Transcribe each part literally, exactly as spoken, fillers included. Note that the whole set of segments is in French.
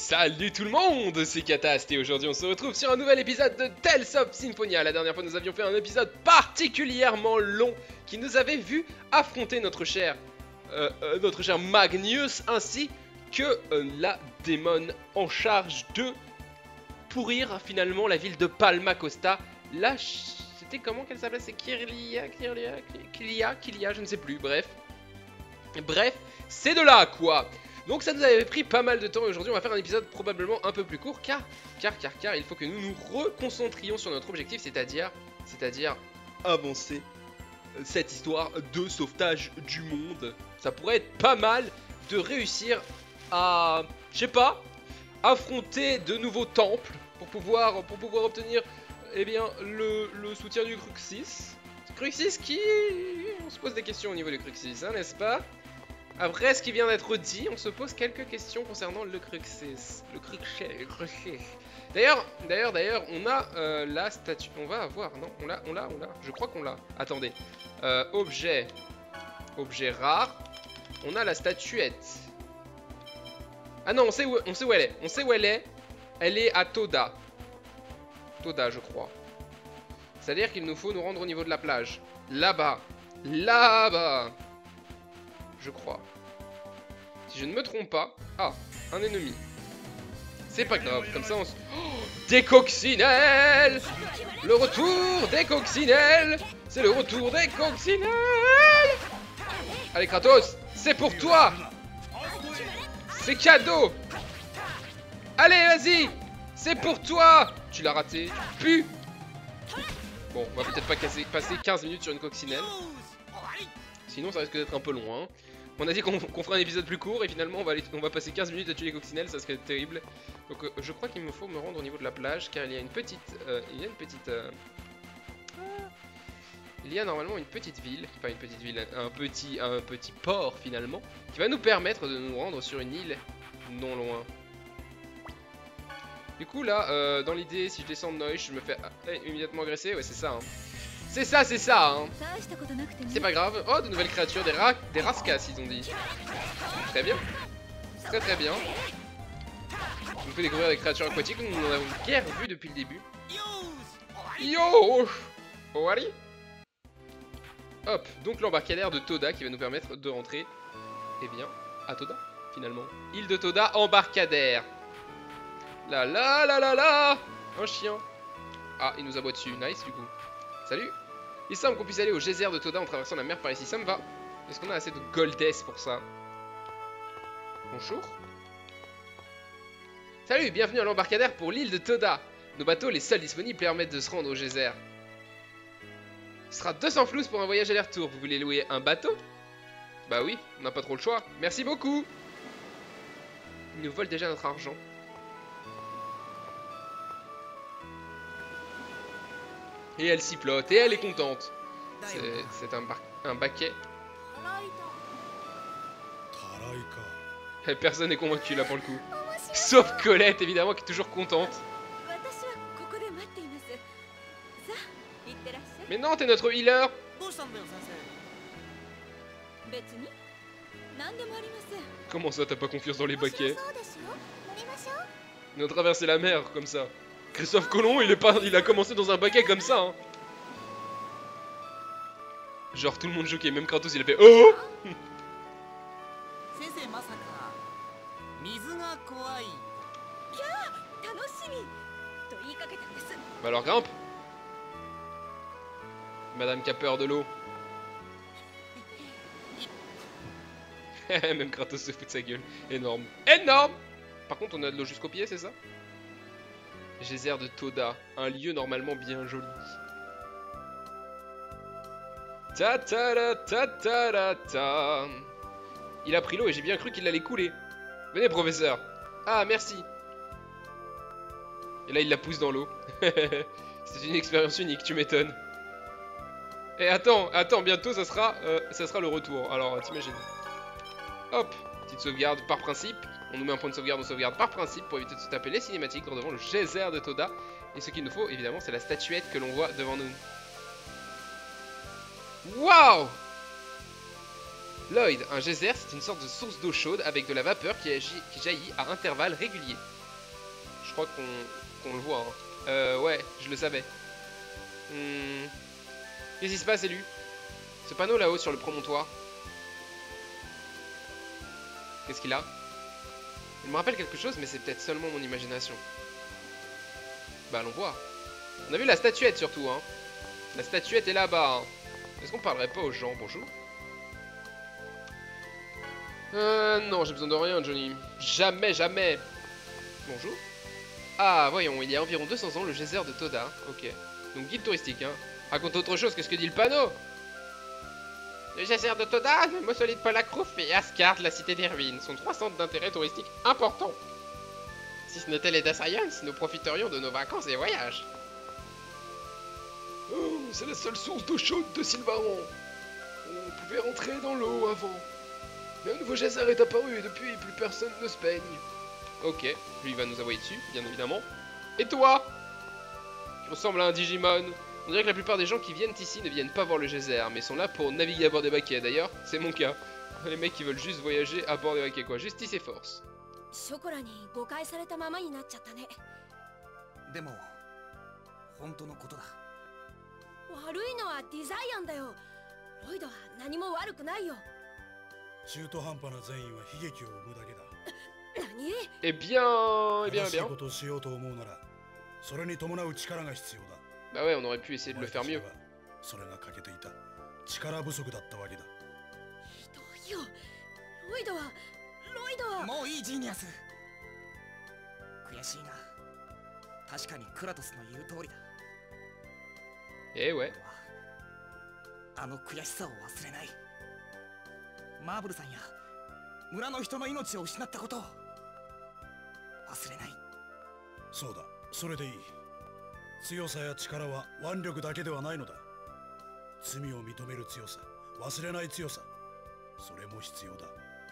Salut tout le monde, c'est Katast et aujourd'hui on se retrouve sur un nouvel épisode de Tales of Symphonia. La dernière fois nous avions fait un épisode particulièrement long qui nous avait vu affronter notre cher, euh, euh, notre cher Magnus ainsi que euh, la démone en charge de pourrir finalement la ville de Palma Costa. Là, c'était comment qu'elle s'appelait? C'est Kirlia, Kirlia, Kilia, Kilia, je ne sais plus, bref. Bref, c'est de là quoi. Donc ça nous avait pris pas mal de temps et aujourd'hui on va faire un épisode probablement un peu plus court car, car, car, car il faut que nous nous reconcentrions sur notre objectif, c'est-à-dire, c'est-à-dire avancer cette histoire de sauvetage du monde. Ça pourrait être pas mal de réussir à, je sais pas, affronter de nouveaux temples pour pouvoir, pour pouvoir obtenir, eh bien, le, le soutien du Cruxis. Cruxis qui, on se pose des questions au niveau du Cruxis, hein, n'est-ce pas? Après ce qui vient d'être dit, on se pose quelques questions concernant le Cruxis. Le Cruxis. D'ailleurs, d'ailleurs, d'ailleurs, on a euh, la statue. On va avoir, non? On l'a, on l'a, on l'a. Je crois qu'on l'a. Attendez. Euh, objet. Objet rare. On a la statuette. Ah non, on sait où, on sait où elle est. On sait où elle est. Elle est à Toda. Toda, je crois. C'est-à-dire qu'il nous faut nous rendre au niveau de la plage. Là-bas. Là-bas. Je crois. Si je ne me trompe pas. Ah, un ennemi. C'est pas grave, comme ça on se... Oh, des coccinelles. Le retour des coccinelles. C'est le retour des coccinelles. Allez Kratos, c'est pour toi. C'est cadeau. Allez, vas-y. C'est pour toi. Tu l'as raté, tu pues. Bon, on va peut-être pas casser, passer quinze minutes sur une coccinelle. Sinon ça risque d'être un peu long, hein. On a dit qu'on qu'on ferait un épisode plus court et finalement on va, aller, on va passer quinze minutes à tuer les coccinelles, ça serait terrible. Donc euh, je crois qu'il me faut me rendre au niveau de la plage car il y a une petite... Euh, il y a une petite... Euh, il y a normalement une petite ville, enfin une petite ville, un petit, un petit port finalement, qui va nous permettre de nous rendre sur une île non loin. Du coup là, euh, dans l'idée, si je descends de Noche, je me fais ah, immédiatement agresser, ouais c'est ça hein. C'est ça, c'est ça, hein. C'est pas grave. Oh, de nouvelles créatures, des, ra des rascas, ils ont dit. Très bien. Très très bien. On peut découvrir des créatures aquatiques que nous n'en avons guère vu depuis le début. Yo Owari. Hop, donc l'embarcadère de Toda qui va nous permettre de rentrer, eh bien, à Toda, finalement. Île de Toda, embarcadère. La la la la la. Un chien. Ah, il nous aboie dessus. Nice, du coup. Salut. Il semble qu'on puisse aller au geyser de Toda en traversant la mer par ici, ça me va. Est-ce qu'on a assez de goldess pour ça? Bonjour. Salut, bienvenue à l'embarcadère pour l'île de Toda. Nos bateaux, les seuls disponibles, permettent de se rendre au geyser. Ce sera deux cents flous pour un voyage aller-retour. Vous voulez louer un bateau? Bah oui, on n'a pas trop le choix. Merci beaucoup. Ils nous volent déjà notre argent. Et elle sifflote, et elle est contente. C'est un, un baquet. Personne n'est convaincu là pour le coup. Sauf Colette évidemment qui est toujours contente. Mais non, t'es notre healer. Comment ça t'as pas confiance dans les baquets? On a traversé la mer comme ça. Christophe Colomb, il, est pas, il a commencé dans un baquet comme ça, hein. Genre tout le monde choqué, même Kratos il a fait oh. Bah alors grimpe. Madame qui a peur de l'eau. Même Kratos se fout de sa gueule. Énorme. Énorme. Par contre on a de l'eau jusqu'au pied, c'est ça? Geyser de Toda, un lieu normalement bien joli. Ta ta ta ta ta ta ta. Il a pris l'eau et j'ai bien cru qu'il allait couler. Venez professeur. Ah merci. Et là il la pousse dans l'eau. C'est une expérience unique, tu m'étonnes. Et attends, attends, bientôt ça sera, euh, ça sera le retour. Alors t'imagines. Hop, petite sauvegarde par principe. On nous met un point de sauvegarde, on sauvegarde par principe pour éviter de se taper les cinématiques devant le geyser de Toda. Et ce qu'il nous faut, évidemment, c'est la statuette que l'on voit devant nous. Waouh! Lloyd, un geyser, c'est une sorte de source d'eau chaude avec de la vapeur qui, agit, qui jaillit à intervalles réguliers. crois qu'on qu'on le voit. Hein. Euh, ouais, je le savais. Hmm. Qu'est-ce qui se passe, élu? Ce panneau là-haut sur le promontoire. Qu'est-ce qu'il a? Il me rappelle quelque chose, mais c'est peut-être seulement mon imagination. Bah, allons voir. On a vu la statuette surtout, hein. La statuette est là-bas. Hein. Est-ce qu'on parlerait pas aux gens? Bonjour. Euh, non, j'ai besoin de rien, Johnny. Jamais, jamais. Bonjour. Ah, voyons, il y a environ deux cents ans, le geyser de Toda. Ok. Donc, guide touristique, hein. Raconte autre chose que ce que dit le panneau. Le geyser de Toda, le mausolée de Polakrouf et Asgard, la cité des ruines, sont trois centres d'intérêt touristique importants. Si ce n'était les Science, nous profiterions de nos vacances et voyages. Oh, c'est la seule source d'eau chaude de Sylvaron. On pouvait rentrer dans l'eau avant. Mais un nouveau geyser est apparu et depuis, plus personne ne se baigne. Ok, lui il va nous envoyer dessus, bien évidemment. Et toi? Tu ressembles à un Digimon. On dirait que la plupart des gens qui viennent ici ne viennent pas voir le geyser, mais sont là pour naviguer à bord des baquets. D'ailleurs, c'est mon cas. Les mecs qui veulent juste voyager à bord des baquets, quoi. Justice et force. ショコラに誤解されたままになっちゃったね。 でも本当のことだ。 悪いのはデザイアンだよ。ロイドは何も悪くないよ。 中途半端な善意は悲劇を生むだけだ。 何？ Eh bien, eh bien, eh 正しい bien. ことをしようと思うなら、それに伴う力が必要だ。 Bah ouais, on aurait pu essayer de le faire mieux. それが欠けていた。力不足だったわけだ。 ひどいよ。ロイドはロイドは。 もういいジーニアス。悔しいな。確かにクラトスの言う通りだ。 Eh ouais. あの悔しさを忘れない。マーブルさんや村の人の命を失ったことを忘れない。 そうだ、それでいい。強さや力は腕力だけではないのだ。罪を認める強さ、忘れない強さ、それも必要だ。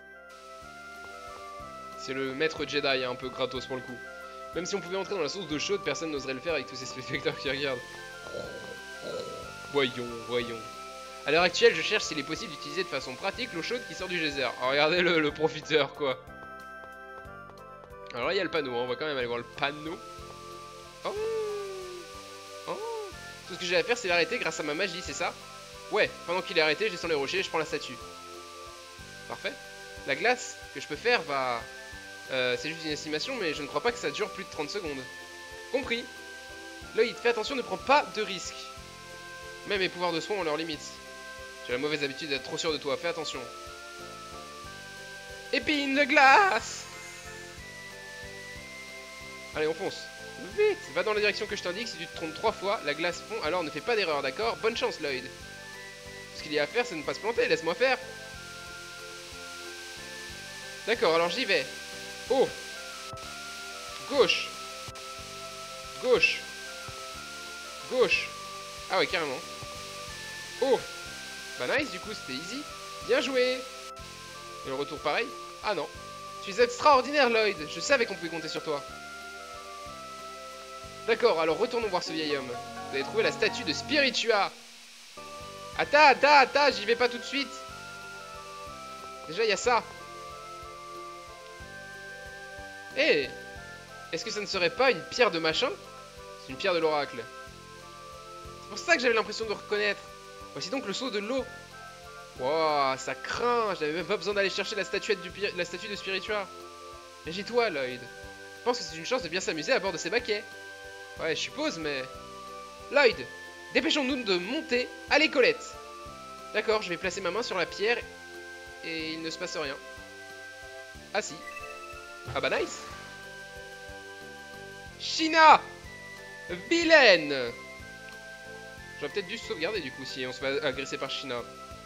C'est le maître Jedi, un peu gratos pour le coup. Même si on pouvait entrer dans la source d'eau chaude, personne n'oserait le faire avec tous ces spectateurs qui regardent. Voyons, voyons. A l'heure actuelle, je cherche s'il est possible d'utiliser de façon pratique l'eau chaude qui sort du geyser. Alors regardez le, le profiteur, quoi. Alors là, il y a le panneau, hein. On va quand même aller voir le panneau. Oh, oh. Tout ce que j'ai à faire, c'est l'arrêter grâce à ma magie, c'est ça? Ouais, pendant qu'il est arrêté, je descends les rochers et je prends la statue. Parfait. La glace que je peux faire va... Euh, c'est juste une estimation, mais je ne crois pas que ça dure plus de trente secondes. Compris. Lloyd, fais attention, ne prends pas de risques. Même mes pouvoirs de soin ont leurs limites. J'ai la mauvaise habitude d'être trop sûr de toi, fais attention. Épine de glace! Allez, on fonce. Vite! Va dans la direction que je t'indique, si tu te trompes trois fois, la glace fond, alors ne fais pas d'erreur, d'accord? Bonne chance, Lloyd. Ce qu'il y a à faire, c'est ne pas se planter, laisse-moi faire. D'accord, alors j'y vais. Oh! Gauche! Gauche! Gauche! Ah ouais, carrément. Oh! Bah nice, du coup, c'était easy. Bien joué! Et le retour pareil? Ah non. Tu es extraordinaire, Lloyd. Je savais qu'on pouvait compter sur toi. D'accord, alors retournons voir ce vieil homme. Vous avez trouvé la statue de Spiritua. Attends, attends, attends, j'y vais pas tout de suite. Déjà, il y a ça. Eh! Hey, est-ce que ça ne serait pas une pierre de machin? C'est une pierre de l'oracle. C'est pour ça que j'avais l'impression de reconnaître. Voici donc le seau de l'eau. Wow, ça craint. J'avais même pas besoin d'aller chercher la, statuette du la statue de Spiritua. Mais j'ai toi, Lloyd. Je pense que c'est une chance de bien s'amuser à bord de ces baquets. Ouais, je suppose, mais... Lloyd, dépêchons-nous de monter à l'écolette. D'accord, je vais placer ma main sur la pierre et il ne se passe rien. Ah si. Ah bah nice. China, vilaine. J'aurais peut-être dû sauvegarder du coup si on se fait agresser par China.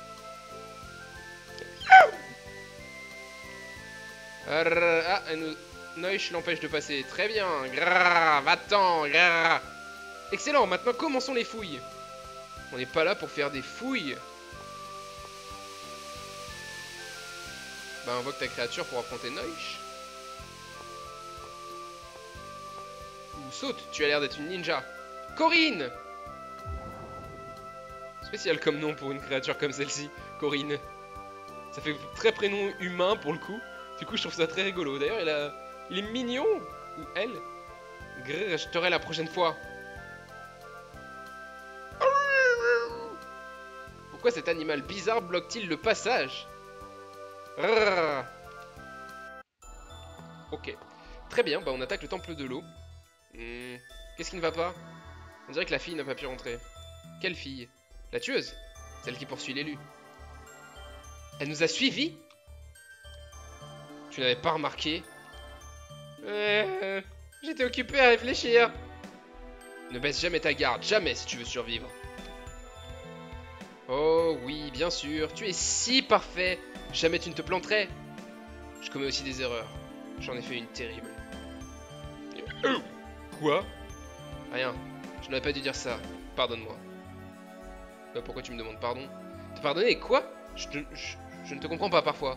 Ah, elle nous... Neuch l'empêche de passer. Très bien. Grrr, va-t'en. Grrr. Excellent. Maintenant, commençons les fouilles. On n'est pas là pour faire des fouilles. Bah, invoque ta créature pour affronter Neuch. Ou saute. Tu as l'air d'être une ninja. Corinne. Spécial comme nom pour une créature comme celle-ci. Corinne. Ça fait très prénom humain pour le coup. Du coup, je trouve ça très rigolo. D'ailleurs, il a... il est mignon. Ou elle. Grrr, je t'aurai la prochaine fois. Pourquoi cet animal bizarre bloque-t-il le passage? Grrr. Ok. Très bien, bah on attaque le temple de l'eau. Hmm. Qu'est-ce qui ne va pas? On dirait que la fille n'a pas pu rentrer. Quelle fille? La tueuse? Celle qui poursuit l'élu. Elle nous a suivis? Tu n'avais pas remarqué? euh, J'étais occupé à réfléchir. Ne baisse jamais ta garde, jamais si tu veux survivre. Oh oui, bien sûr, tu es si parfait. Jamais tu ne te planterais. Je commets aussi des erreurs. J'en ai fait une terrible. Euh, quoi? Rien. Je n'aurais pas dû dire ça. Pardonne-moi. Euh, pourquoi tu me demandes pardon? Te pardonner quoi? je, te, je, je ne te comprends pas parfois.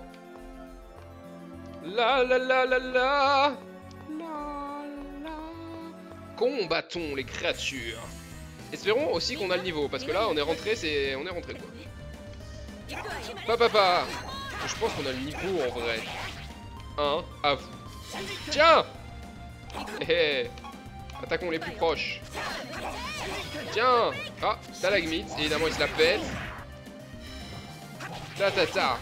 La la la la la. La la. Combattons les créatures. Espérons aussi qu'on a le niveau, parce que là on est rentré, c'est. On est rentré quoi. Papa papa. Je pense qu'on a le niveau en vrai. Un, à vous. Tiens. Hé hé. Attaquons les plus proches. Tiens. Ah, stalagmite, évidemment il se la pète. Ta ta ta.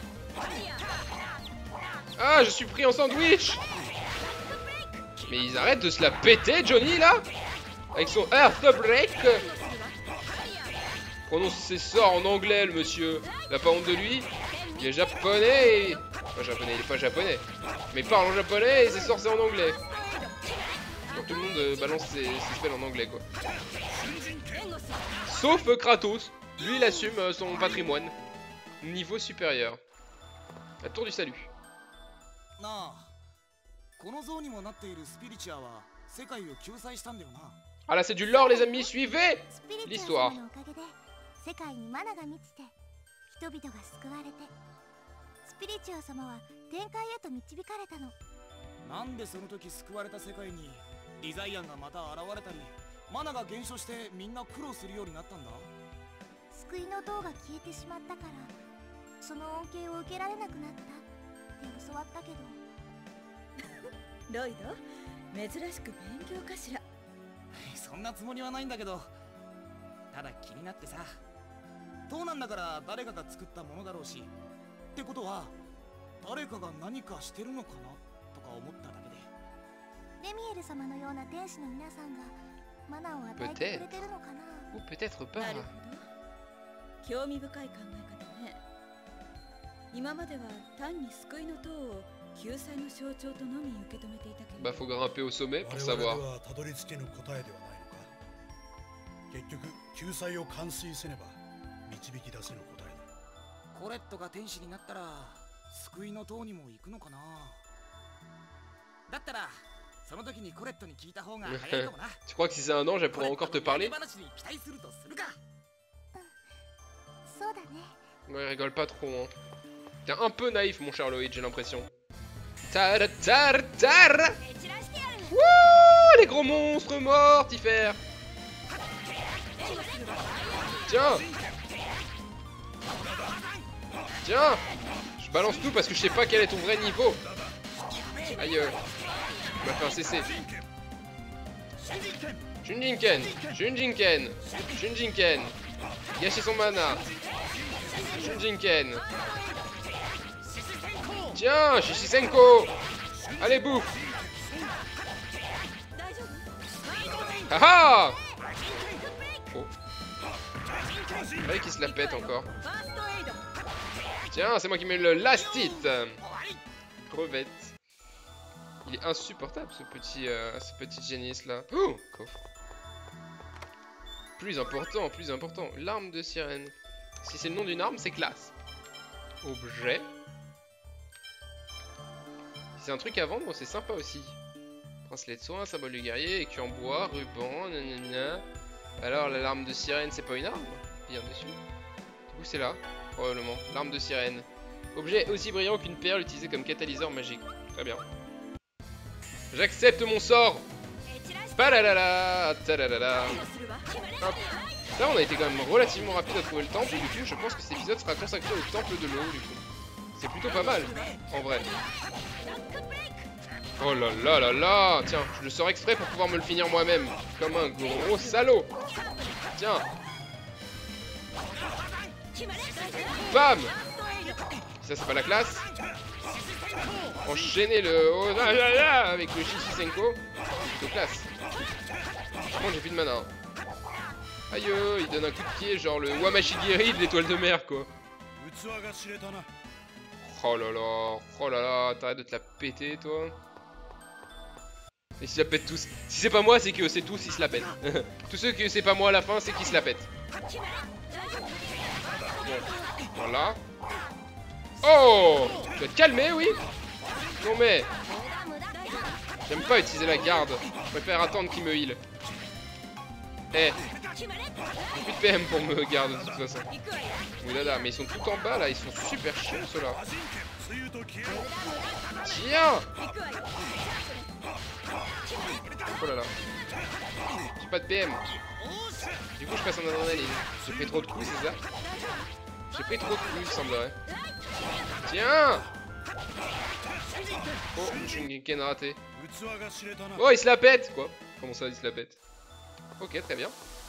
Ah, je suis pris en sandwich. Mais ils arrêtent de se la péter, Johnny, là. Avec son Earth Break. Prononce ses sorts en anglais, le monsieur. Il a pas honte de lui. Il est japonais et... Pas japonais, il est pas japonais. Mais il parle en japonais et ses sorts c'est en anglais. Donc tout le monde euh, balance ses, ses spells en anglais, quoi. Sauf euh, Kratos. Lui, il assume euh, son patrimoine. Niveau supérieur. La tour du salut. Ah là, c'est du lore, les amis. Suivez l'histoire. 世界にマナが満ちて人々が救われてスピリチュア様は天界へと導かれたの。 なんでその時救われた世界にリザイアンがまた現れたりマナが減少してみんな苦労するようになったんだ。 救いの塔が消えてしまったからその恩恵を受けられなくなったって教わったけどロイド珍しく勉強かしら。 そんなつもりはないんだけど、ただ気になってさ。塔なんだから誰かが作ったものだろうし、ってことは誰かが何かしてるのかなとか思っただけで。 レミエル様のような天使の皆さんがマナを与えてくれてるのかな。 Ou peut-être pas. なるほど。興味深い考え方ね。今までは単に救いの塔を救済の象徴とのみ受け止めていたけど。 Bah faut grimper au sommet pour savoir. 我々はたどり着けぬ答えではないのか。結局救済を完遂せねば導き出せぬ答えだ。 コレットが天使になったら救いの塔にも行くのかな。だったらその時にコレットに聞いた方が早いかもな。 Tu crois que si c'est un ange, elle pourrait encore te parler? そうだね。 Ouais, rigole pas trop, hein. T'es un peu naïf, mon cher Loïd, j'ai l'impression. Tar tar tar. Wouh, les gros monstres mortifères. Tiens. Tiens. Je balance tout parce que je sais pas quel est ton vrai niveau. Aïe. Euh, il m'a fait un C C. Shunjinken. Shunjinken. Shunjinken. Gâcher son mana. Shunjinken. Tiens, Shishisenko. Allez, bouffe. Haha. Oh. Allez, qui se la pète encore. Tiens, c'est moi qui mets le last hit. Crevette. Il est insupportable ce petit, euh, ce petit génisse là. Oh, coffre. Plus important, plus important. L'arme de sirène. Si c'est le nom d'une arme, c'est classe. Objet. Si c'est un truc à vendre, c'est sympa aussi. Bracelet de soin, symbole du guerrier, écu en bois, ruban, nanana. Alors, la larme de sirène, c'est pas une arme? Bien dessus. Du coup, c'est là, probablement. L'arme de sirène. Objet aussi brillant qu'une perle utilisée comme catalyseur magique. Très bien. J'accepte mon sort. Palalala, talalala. Hop. Là, on a été quand même relativement rapide à trouver le temple. Du coup, je pense que cet épisode sera consacré au temple de l'eau. Du coup, c'est plutôt pas mal, en vrai. Oh là là là là. Tiens, je le sors exprès pour pouvoir me le finir moi-même. Comme un gros salaud. Tiens. Bam. Ça c'est pas la classe. Enchaîner le oh là là là avec le Shishisenko. C'est classe. Par contre j'ai plus de mana. Aïe, il donne un coup de pied genre le Wamashigiri de l'étoile de mer quoi. Oh là là, oh là là, t'arrêtes de te la péter toi. Et s'ils la pètent tous. Si c'est pas moi, c'est que c'est tous, ils se la pètent. Tous ceux que c'est pas moi à la fin, c'est qu'ils se la pètent. Bon, voilà. Oh, tu vas te calmer, oui. Non mais, j'aime pas utiliser la garde. Je préfère attendre qu'il me heal. Eh, j'ai plus de P M pour me garder de toute façon. Oulala, mais ils sont tout en bas là, ils sont super chiants ceux-là. Tiens. Oh là là. J'ai pas de P M. Du coup je passe en adrénaline. J'ai pris trop de coups, c'est ça? J'ai pris trop de coups, il semblerait. Tiens. Oh, Shuriken raté. Oh, il se la pète quoi. Comment ça, il se la pète? Ok, très bien.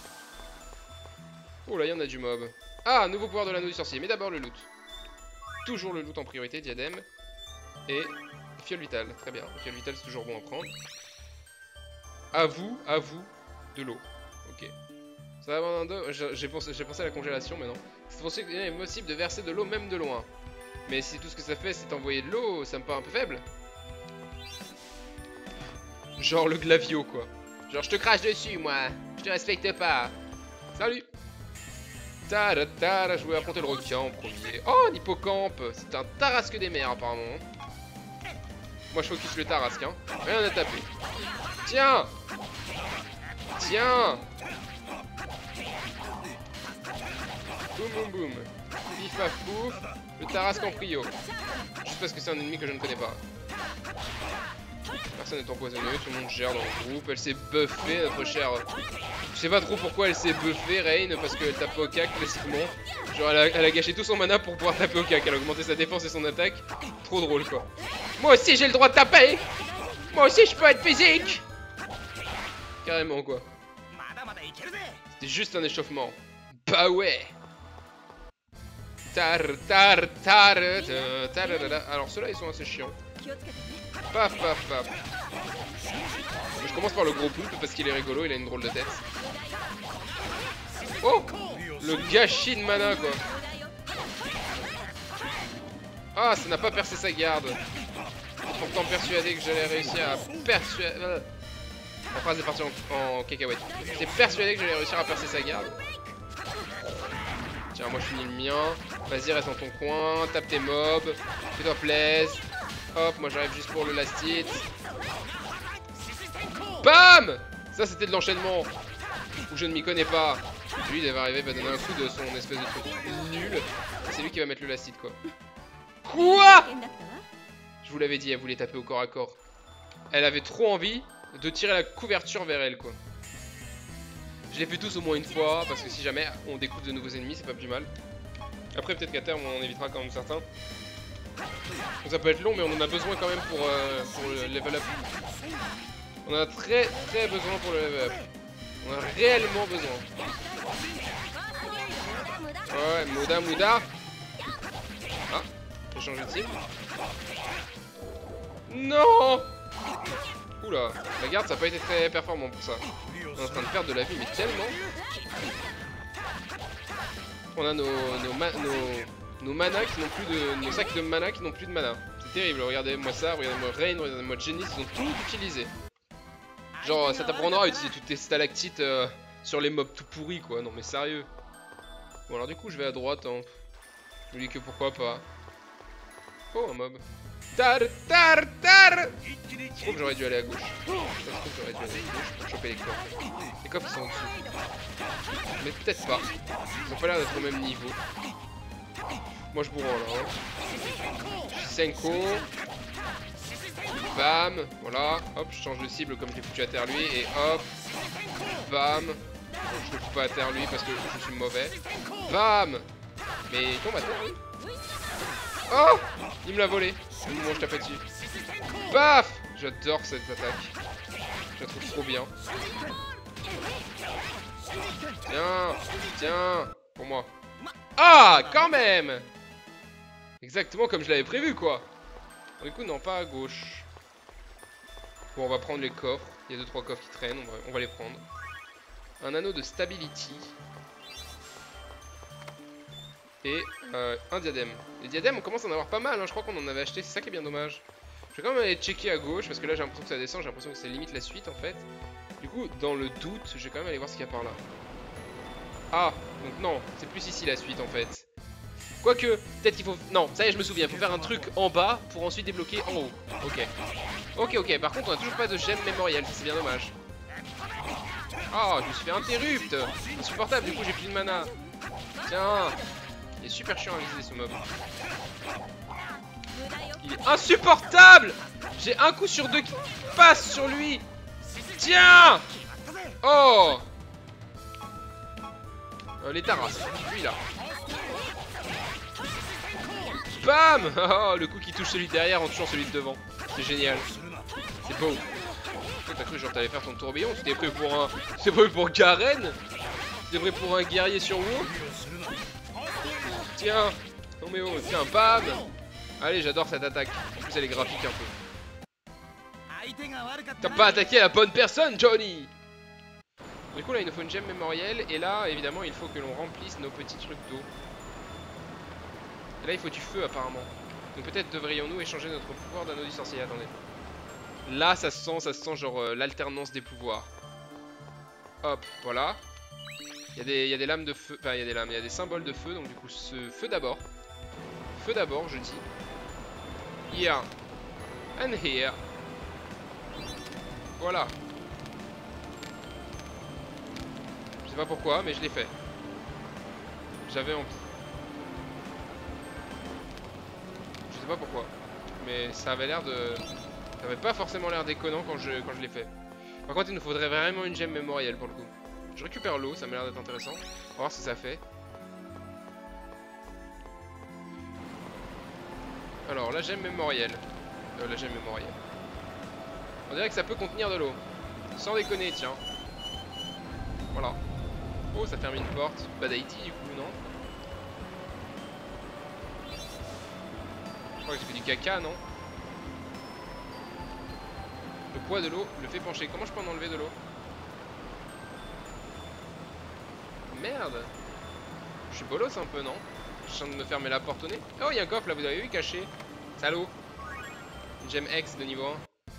Oh là, il y en a du mob. Ah, nouveau pouvoir de l'anneau du sorcier. Mais d'abord le loot. Toujours le loot en priorité, diadème. Et fiole vitale. Très bien. Fiole vitale, c'est toujours bon à prendre. À vous, à vous, de l'eau. Ok. Ça va avoir un dos. J'ai pensé, j'ai pensé à la congélation, mais non. C'est possible qu'il est possible de verser de l'eau même de loin. Mais si tout ce que ça fait, c'est envoyer de l'eau, ça me paraît un peu faible. Genre le glavio, quoi. Genre, je te crache dessus, moi. Je te respecte pas. Salut. Tada, tada, je voulais affronter le requin en premier. Oh, un hippocampe. C'est un tarasque des mers, apparemment. Moi, je focus le tarasque, hein. Rien à taper. Tiens. Tiens. Boum, boum, boum. Pif, paf, pouf. Le tarasque en prio. Juste parce que c'est un ennemi que je ne connais pas. Personne n'est empoisonné, tout le monde gère dans le groupe. Elle s'est buffée, notre chère. Je sais pas trop pourquoi elle s'est buffée, Rain, parce qu'elle tape au cac classiquement. Genre, elle a, elle a gâché tout son mana pour pouvoir taper au cac. Elle a augmenté sa défense et son attaque. Trop drôle, quoi. Moi aussi, j'ai le droit de taper. Moi aussi, je peux être physique. Carrément, quoi. C'était juste un échauffement. Bah ouais. Tar, tar, tar, tar, tar. Alors, ceux-là, ils sont assez chiants. Paf, paf, paf. Je commence par le gros poulpe parce qu'il est rigolo, il a une drôle de tête. Oh, le gâchis de mana, quoi. Ah, ça n'a pas percé sa garde. Pourtant persuadé que j'allais réussir à persuader... La phrase est partie en, en cacahuète. J'étais persuadé que j'allais réussir à percer sa garde. Tiens, moi je finis le mien. Vas-y, reste dans ton coin, tape tes mobs. Fais-toi plaisir. Hop, moi j'arrive juste pour le last hit. Bam! Ça c'était de l'enchaînement. Où je ne m'y connais pas. Lui il va arriver, il va donner un coup de son espèce de truc nul. C'est lui qui va mettre le last hit, quoi. Quoi? Je vous l'avais dit, elle voulait taper au corps à corps. Elle avait trop envie de tirer la couverture vers elle, quoi. Je les fais tous au moins une fois, parce que si jamais on découvre de nouveaux ennemis, c'est pas plus mal. Après peut-être qu'à terme on en évitera quand même certains. Ça peut être long, mais on en a besoin quand même pour, euh, pour le level up. On en a très très besoin pour le level up. On a réellement besoin. Ouais, Mouda Mouda. Ah, j'ai changé de cible. Non. Oula, la garde ça n'a pas été très performant pour ça. On est en train de perdre de la vie, mais tellement. On a nos, nos, ma nos, nos mana qui n'ont plus de. Nos sacs de mana qui n'ont plus de mana. C'est terrible, regardez-moi ça, regardez-moi Rain, regardez-moi Genis, ils ont tout utilisé. Genre, ça t'apprendra à utiliser toutes tes stalactites euh, sur les mobs tout pourris, quoi. Non, mais sérieux. Bon, alors du coup, je vais à droite. Hein. Je me dis que pourquoi pas. Oh, un mob. Tar, tar, tar. Je trouve que j'aurais dû aller à gauche. Je trouve que j'aurais dû aller à gauche pour choper les coffres. Les coffres ils sont au-dessus. Mais peut-être pas. Ils ont pas l'air d'être au même niveau. Moi je bourre là. Hein. Senko. Bam. Voilà. Hop, je change de cible comme je l'ai foutu à terre lui. Et hop. Bam. Je le fous pas à terre lui parce que je suis mauvais. Bam. Mais il tombe à terre lui. Oh! Il me l'a volé. Au moment où je tapais dessus. Paf! J'adore cette attaque. Je la trouve trop bien. Tiens, tiens, pour moi. Ah, quand même. Exactement comme je l'avais prévu, quoi. Du coup, non, pas à gauche. Bon, on va prendre les coffres. Il y a deux trois coffres qui traînent, on va, on va les prendre. Un anneau de stability. Et euh, un diadème. Les diadèmes, on commence à en avoir pas mal, hein. Je crois qu'on en avait acheté, c'est ça qui est bien dommage. Je vais quand même aller checker à gauche, parce que là j'ai l'impression que ça descend, j'ai l'impression que c'est limite la suite en fait. Du coup, dans le doute, je vais quand même aller voir ce qu'il y a par là. Ah, donc non, c'est plus ici la suite en fait. Quoique, peut-être qu'il faut... Non, ça y est, je me souviens, il faut faire un truc en bas pour ensuite débloquer en haut. Ok. Ok, ok, par contre, on a toujours pas de gemme mémorielle, c'est bien dommage. Oh, je me suis fait interrupt. Insupportable, du coup j'ai plus de mana. Tiens. Il est super chiant à viser ce mob. Il est insupportable. J'ai un coup sur deux qui passe sur lui. Tiens. Oh euh, Les taras, lui là. Bam. Oh, le coup qui touche celui de derrière en touchant celui de devant. C'est génial. C'est beau. T'as cru genre t'allais faire ton tourbillon. C'était prêt pour un... C'était prêt pour Garen. C'était prêt pour un guerrier sur WoW. Tiens. Non mais oh, tiens, bam. Allez, j'adore cette attaque. En plus elle est graphique un peu. T'as pas attaqué la bonne personne, Johnny. Du coup là il nous faut une gemme mémorielle. Et là évidemment il faut que l'on remplisse nos petits trucs d'eau. Et là il faut du feu apparemment. Donc peut-être devrions-nous échanger notre pouvoir d'anneau du sorcier. Attendez. Là ça se sent, ça se sent genre euh, l'alternance des pouvoirs. Hop, voilà. Il y a des, il y a des lames de feu, enfin il y a des lames, il y a des symboles de feu. Donc du coup ce feu d'abord. Feu d'abord je dis. Here. And here. Voilà. Je sais pas pourquoi mais je l'ai fait. J'avais envie. Je sais pas pourquoi. Mais ça avait l'air de... Ça avait pas forcément l'air déconnant quand je, quand je l'ai fait. Par contre il nous faudrait vraiment une gemme mémorielle pour le coup. Je récupère l'eau, ça m'a l'air d'être intéressant. On va voir ce que ça fait. Alors la gemme mémorielle. Euh, la gemme mémorielle. On dirait que ça peut contenir de l'eau. Sans déconner, tiens. Voilà. Oh, ça ferme une porte. Bad I T du coup, non? Je crois que j'ai fait du caca, non? Le poids de l'eau le fait pencher. Comment je peux en enlever de l'eau? Merde. Je suis bolos un peu, non? Je suis en train de me fermer la porte au nez. Oh, il y a un coffre là, vous avez vu, caché. Salaud. Une gemme X de niveau un.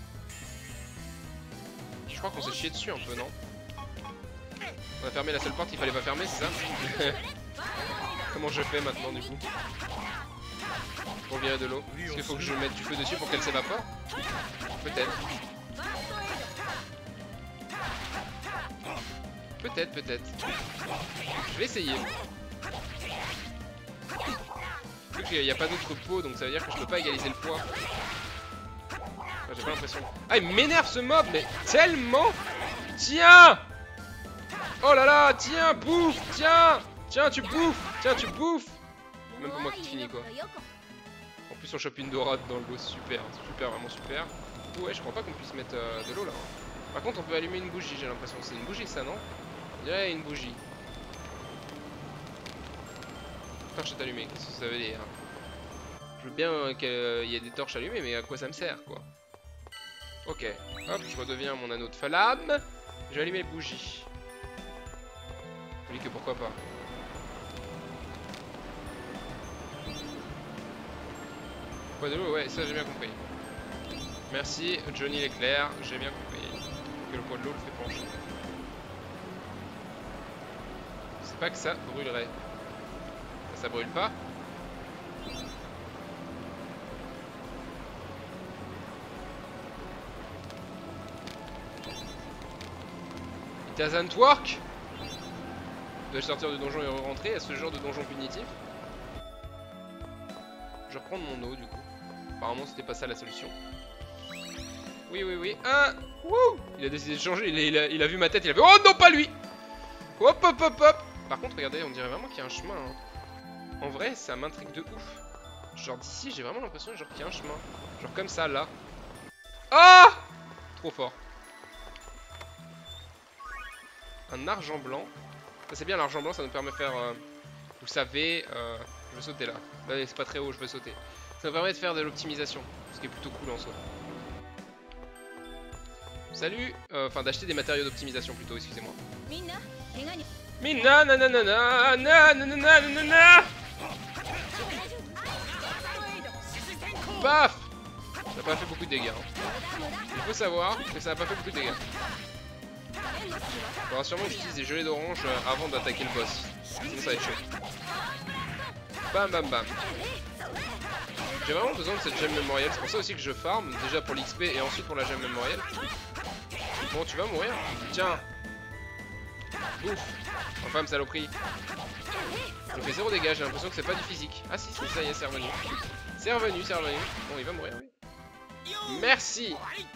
Je crois qu'on s'est chié dessus un peu, non? On a fermé la seule porte qu'il fallait pas fermer, c'est ça? Comment je fais maintenant du coup? Pour virer de l'eau? Est-ce qu'il faut que je mette du feu dessus pour qu'elle s'évapore? Peut-être. Peut-être, peut-être. Je vais essayer. Vu qu'il n'y a pas d'autre pot, donc ça veut dire que je peux pas égaliser le poids. Enfin, j'ai pas l'impression. Ah, il m'énerve ce mob, mais tellement! Tiens! Oh là là, tiens, bouffe! Tiens! Tiens, tu bouffes! Tiens, tu bouffes! Même pour moi qui finis quoi. En plus, on chope une dorade dans le boss, super, super, vraiment super. Ouais, je crois pas qu'on puisse mettre euh, de l'eau là. Par contre, on peut allumer une bougie, j'ai l'impression. C'est une bougie ça, non? On dirait une bougie. Torche est allumée, qu'est-ce que ça veut dire? Je veux bien qu'il y ait des torches allumées, mais à quoi ça me sert quoi? Ok, hop, je redeviens mon anneau de flamme. Je vais allumer les bougies. Je dis que pourquoi pas. Poids de l'eau, ouais, ça j'ai bien compris. Merci Johnny l'éclair, j'ai bien compris que le poids de l'eau le fait pencher. C'est pas que ça brûlerait. Ça, ça brûle pas. It doesn't work. Dois-je sortir du donjon et rentrer à ce genre de donjon punitif? Je vais reprendre mon eau du coup. Apparemment c'était pas ça la solution. Oui oui oui. Ah, wouh. Il a décidé de changer, il a, il, a, il a vu ma tête, il a fait oh non pas lui. Hop hop hop hop. Par contre regardez, on dirait vraiment qu'il y a un chemin hein. En vrai ça m'intrigue de ouf. Genre d'ici j'ai vraiment l'impression genre qu'il y a un chemin. Genre comme ça là. Ah! Trop fort. Un argent blanc. Ça c'est bien l'argent blanc, ça nous permet de faire... Euh, vous savez, euh, je vais sauter là. Là c'est pas très haut, je vais sauter. Ça nous permet de faire de l'optimisation, ce qui est plutôt cool en soi. Salut, euh, enfin d'acheter des matériaux d'optimisation plutôt, excusez-moi. Mina nanana nanana nanana. Paf! Ça n'a pas fait beaucoup de dégâts. Hein. Il faut savoir que ça n'a pas fait beaucoup de dégâts. Il faudra sûrement que j'utilise des gelées d'orange avant d'attaquer le boss. Sinon ça va être chaud. Bam bam bam. J'ai vraiment besoin de cette gemme mémorielle. C'est pour ça aussi que je farm. Déjà pour l'X P et ensuite pour la gemme mémorielle. Bon, tu vas mourir. Tiens. Ouf. Enfin, saloperie. Je fais zéro dégâts. J'ai l'impression que c'est pas du physique. Ah si, si, ça y est, c'est revenu. C'est revenu, c'est revenu. Bon, il va mourir, oui. Merci.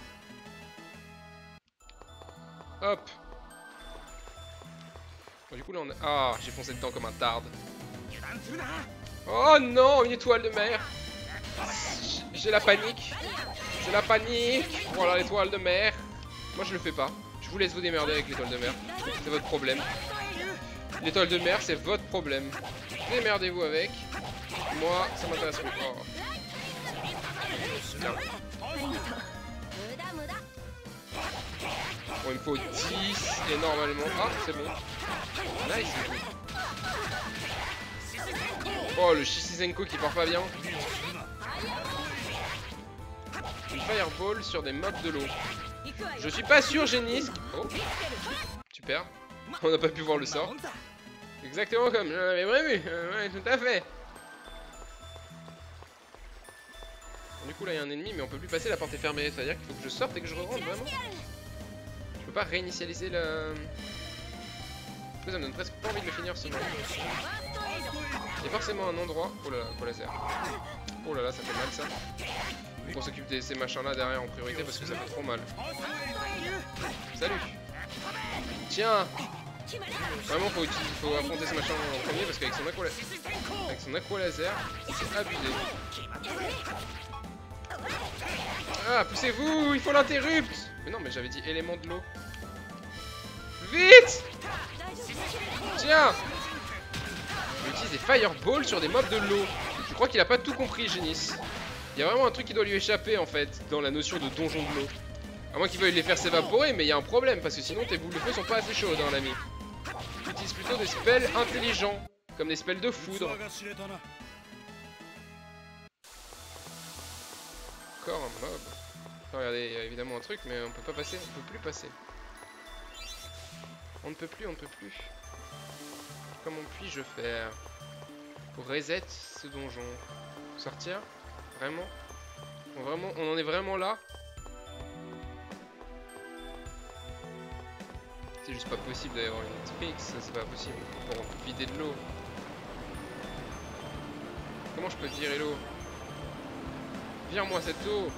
Hop. Bon, du coup, là, on a... Ah, j'ai foncé dedans comme un tarde. Oh non, une étoile de mer. J'ai la panique. J'ai la panique. Voilà, l'étoile de mer. Moi, je le fais pas. Je vous laisse vous démerder avec l'étoile de mer. C'est votre problème. L'étoile de mer, c'est votre problème. Démerdez-vous avec. Moi, ça m'intéresse plus. Oh. Tiens. Bon, il me faut dix et normalement... Ah, c'est bon. Nice. Oh, le Shishizenko qui part pas bien. Une fireball sur des mobs de l'eau. Je suis pas sûr, Génis. Oh. Super. On n'a pas pu voir le sort. Exactement comme je l'avais prévu. Ouais, tout à fait. Du coup là il y a un ennemi mais on peut plus passer, la porte est fermée. C'est à dire qu'il faut que je sorte et que je re-rentre vraiment. Je peux pas réinitialiser la... Ça me donne presque pas envie de le finir ce moment. Il y a forcément un endroit... Oh là là, quoi laser. Oh là là, ça fait mal ça. Faut qu'on s'occupe de ces machins là derrière en priorité parce que ça fait trop mal. Salut. Tiens. Vraiment faut, faut affronter ce machin en premier parce qu'avec son aqua avec son aqua laser, c'est abusé. Ah, poussez-vous, il faut l'interrupt. Mais non, mais j'avais dit élément de l'eau. Vite. Tiens. Il utilise des fireballs sur des mobs de l'eau. Je crois qu'il a pas tout compris, Génis. Il y a vraiment un truc qui doit lui échapper en fait dans la notion de donjon de l'eau. À moins qu'il veuille les faire s'évaporer, mais il y a un problème parce que sinon tes boules de feu sont pas assez chaudes, hein, l'ami. Tu utilises plutôt des spells intelligents, comme des spells de foudre. Encore un mob. Regardez, il y a évidemment un truc, mais on peut pas passer, on peut plus passer. On ne peut plus, on ne peut plus. Comment puis-je faire pour reset ce donjon? Sortir? Vraiment? on, vraiment on en est vraiment là? C'est juste pas possible d'avoir une tricks, c'est pas possible pour vider de l'eau. Comment je peux virer l'eau? Vire-moi cette eau!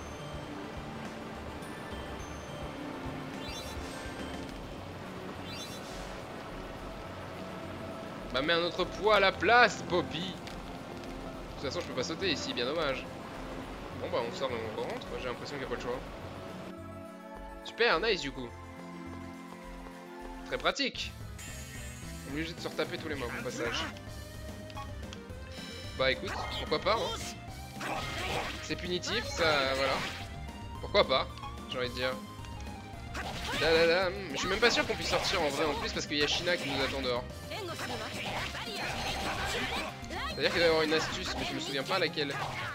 Bah mets un autre poids à la place, Bobby! De toute façon je peux pas sauter ici, bien dommage. Bon bah on sort et on rentre, j'ai l'impression qu'il n'y a pas le choix. Super, nice du coup. Très pratique. On est obligé de se retaper tous les mobs au passage. Bah écoute, pourquoi pas hein. C'est punitif, ça voilà. Pourquoi pas, j'ai envie de dire. Là, là, là. Mais je suis même pas sûr qu'on puisse sortir en vrai en plus parce qu'il y a Shina qui nous attend dehors. C'est-à-dire qu'il doit y avoir une astuce, mais je me souviens pas laquelle.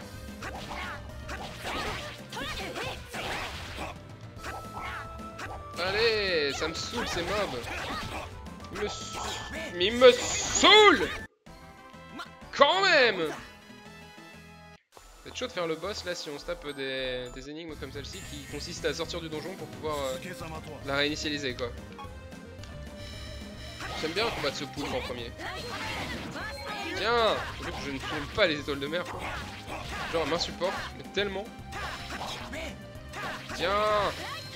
Allez, ça me saoule ces mobs. Il me, mais il me saoule. Quand même. C'est chaud de faire le boss là si on se tape des, des énigmes comme celle-ci qui consistent à sortir du donjon pour pouvoir euh, la réinitialiser quoi. J'aime bien combattre ce poulpe en premier. Tiens, je que je ne filme pas les étoiles de mer quoi. Genre elle m'insupporte, mais tellement. Tiens.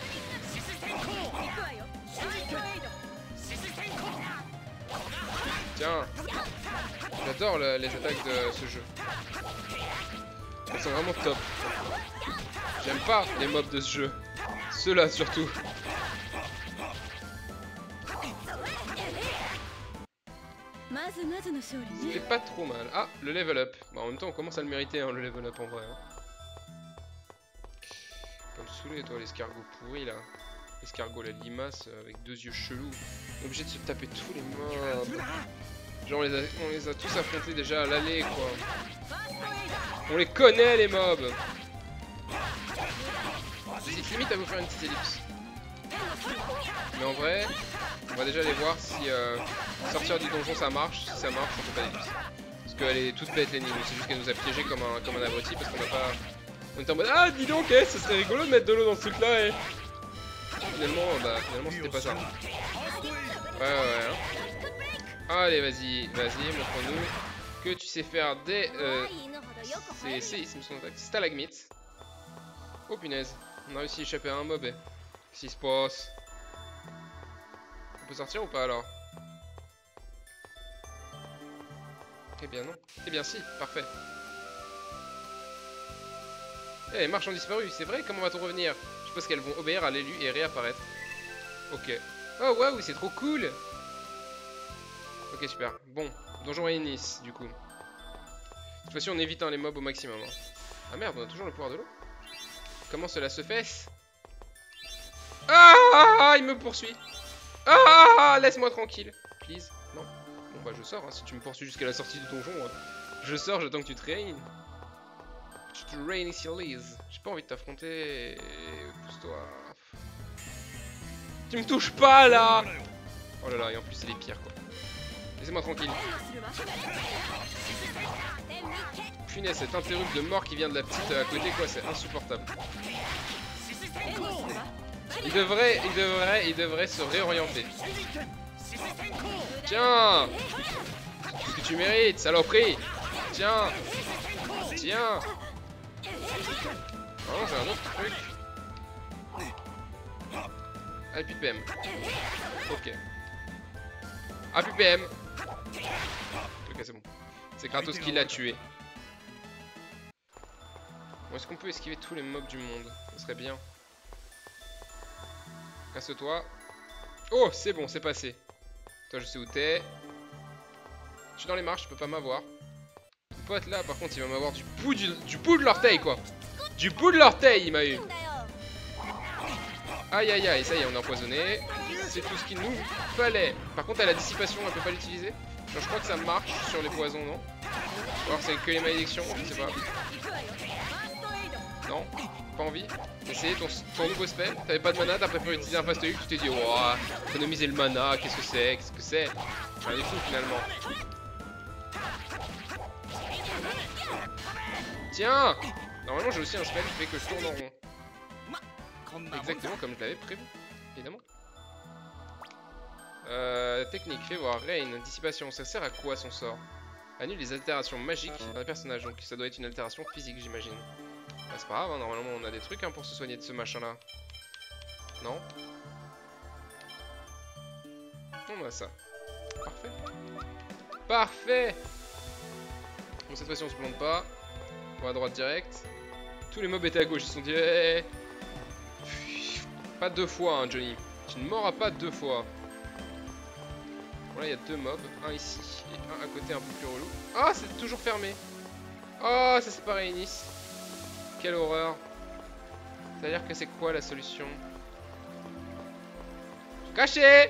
Tiens. J'adore les attaques de ce jeu. Elles sont vraiment top. J'aime pas les mobs de ce jeu. Ceux-là surtout. C'était pas trop mal. Ah, le level up. Bon, en même temps, on commence à le mériter, hein, le level up en vrai. Hein. Pas me saouler, toi, l'escargot pourri là. L'escargot, la limace euh, avec deux yeux chelous. On est obligé de se taper tous les mobs. Genre, on les a, on les a tous affrontés déjà à l'aller, quoi. On les connaît, les mobs. J'hésite limite à vous faire une petite ellipse. Mais en vrai, on va déjà aller voir si euh, sortir du donjon ça marche. Si ça marche, on fait pas d'ellipse. Parce qu'elle est toute bête l'énigme, c'est juste qu'elle nous a piégé comme un, comme un abruti parce qu'on n'a pas... On était en mode ah dis donc, eh, ça serait rigolo de mettre de l'eau dans ce truc là eh. Finalement, bah finalement c'était pas ça. Ouais ouais ouais. Hein. Allez vas-y, vas-y, montre-nous que tu sais faire des... Euh, c'est séismes son attaque. Stalagmites. Oh punaise, on a réussi à échapper à un mob. Eh. Qu'est-ce qui se passe? On peut sortir ou pas alors? Eh bien non. Eh bien si, parfait. Eh, les marches ont disparu, c'est vrai? Comment va-t-on revenir? Je suppose qu'elles vont obéir à l'élu et réapparaître. Ok. Oh waouh, c'est trop cool! Ok, super. Bon, donjon à Ennis, du coup. Cette fois-ci, on évite hein, les mobs au maximum. Hein. Ah merde, on a toujours le pouvoir de l'eau? Comment cela se fait? Ah, il me poursuit. Ah, laisse-moi tranquille. Please. Non. Bon bah je sors, hein. Si tu me poursuis jusqu'à la sortie du donjon, hein. Je sors, j'attends que tu te réignes. Tu te réignes ici, Liz. J'ai pas envie de t'affronter. Pousse-toi. Tu me touches pas là. Oh là là, et en plus c'est les pires quoi. Laissez-moi tranquille. Punaise, cette interrupte de mort qui vient de la petite à côté quoi, c'est insupportable. Il devrait, il devrait, il devrait se réorienter. Tiens! Ce que tu mérites, saloperie! Tiens! Tiens! Oh, c'est un autre truc. Ah, plus de P M. Ok. Ah, plus P M. Ok, c'est bon. C'est Kratos qui l'a tué. Bon, est-ce qu'on peut esquiver tous les mobs du monde? Ce serait bien. Casse-toi. Oh, c'est bon, c'est passé. Toi, je sais où t'es. Je suis dans les marches, je peux pas m'avoir. Ton pote là, par contre, il va m'avoir du bout du, du bout de l'orteil, quoi. Du bout de l'orteil, il m'a eu. Aïe, aïe, aïe, ça y est, on est empoisonné. C'est tout ce qu'il nous fallait. Par contre, à la dissipation, on peut pas l'utiliser. Je crois que ça marche sur les poisons, non? Ou alors c'est que les malédictions, je sais pas. Non, pas envie. Essayez ton, ton nouveau spell. T'avais pas de mana, t'as préféré utiliser un fast ult. Tu t'es dit, oh, économiser le mana, qu'est-ce que c'est? Qu'est-ce que c'est? Rien du tout finalement. Tiens! Normalement, j'ai aussi un spell qui fait que je tourne en rond. Exactement comme je l'avais prévu, évidemment. Euh, technique, fais voir. Rain, dissipation, ça sert à quoi son sort? Annule les altérations magiques d'un personnage, donc ça doit être une altération physique, j'imagine. Bah, c'est pas grave, hein, normalement on a des trucs hein, pour se soigner de ce machin là. Non? On a ça. Parfait. Parfait! Bon, cette fois-ci on se plante pas. On va à droite direct. Tous les mobs étaient à gauche, ils se sont dit hey. Pas deux fois, hein, Johnny. Tu ne m'auras pas deux fois. Bon, là il y a deux mobs. Un ici et un à côté un peu plus relou. Ah, c'est toujours fermé. Oh, ça c'est pareil, Nice. Quelle horreur. C'est-à-dire que c'est quoi la solution? Caché.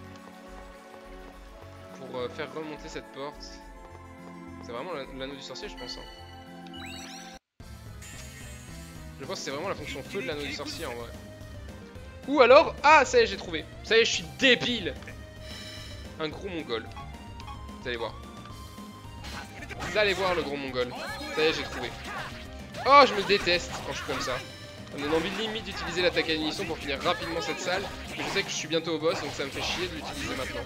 Pour euh, faire remonter cette porte. C'est vraiment l'anneau du sorcier, je pense. Hein. Je pense que c'est vraiment la fonction feu de l'anneau du sorcier en vrai. Ou alors... Ah, ça y est, j'ai trouvé. Ça y est, je suis débile. Un gros mongol. Vous allez voir. Vous allez voir le gros mongol. Ça y est, j'ai trouvé. Oh, je me déteste quand je suis comme ça. On a une envie limite d'utiliser l'attaque à l'unisson pour finir rapidement cette salle. Parce que je sais que je suis bientôt au boss, donc ça me fait chier de l'utiliser maintenant.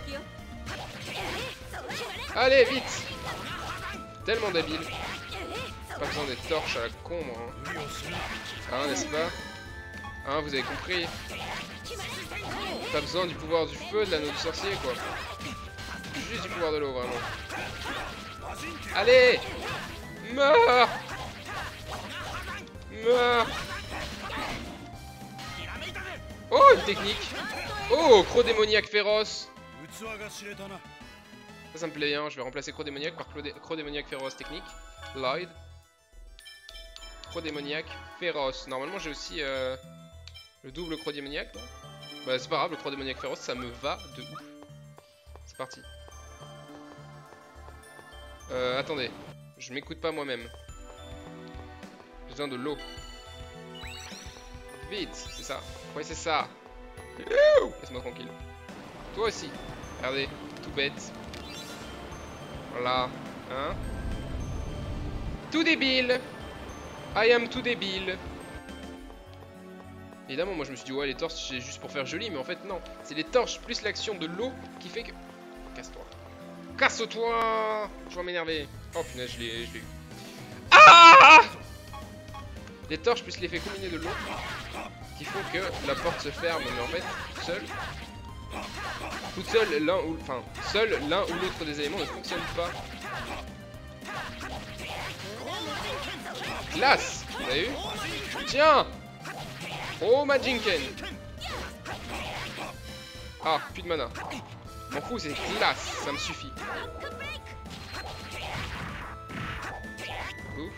Allez, vite! Tellement débile. Pas besoin des torches à la con, moi. Hein, hein n'est-ce pas? Hein, vous avez compris? Pas besoin du pouvoir du feu, de l'anneau du sorcier, quoi. Juste du pouvoir de l'eau, vraiment. Allez! Meurs! Meurs! Oh, une technique. Oh, croc démoniaque féroce. 器が知れたな。 Ça, ça me plaît bien. Je vais remplacer croc démoniaque par Clo- croc démoniaque féroce technique. Lloyd. Croc démoniaque féroce. Normalement, j'ai aussi euh, le double croc démoniaque. Non bah, c'est pas grave, le croc démoniaque féroce, ça me va de ouf. C'est parti. Euh, attendez. Je m'écoute pas moi-même. J'ai besoin de l'eau. Vite, c'est ça. Ouais, c'est ça. Laisse-moi tranquille. Toi aussi. Regardez, tout bête. Voilà. Hein? Tout débile. I am tout débile. Évidemment, moi je me suis dit, ouais, les torches c'est juste pour faire joli, mais en fait, non. C'est les torches plus l'action de l'eau qui fait que. Casse-toi. Casse-toi! Je vais m'énerver. Oh punaise, je l'ai eu. Ah! Les torches plus l'effet combiné de l'eau qui font que la porte se ferme, mais en fait, seule. Toute seule, l'un ou. Enfin, seul l'un ou l'autre des éléments ne fonctionne pas. Classe! Vous avez vu? Tiens! Oh Majinken! Ah, plus de mana. M'en fous, c'est classe, ça me suffit. Ouf.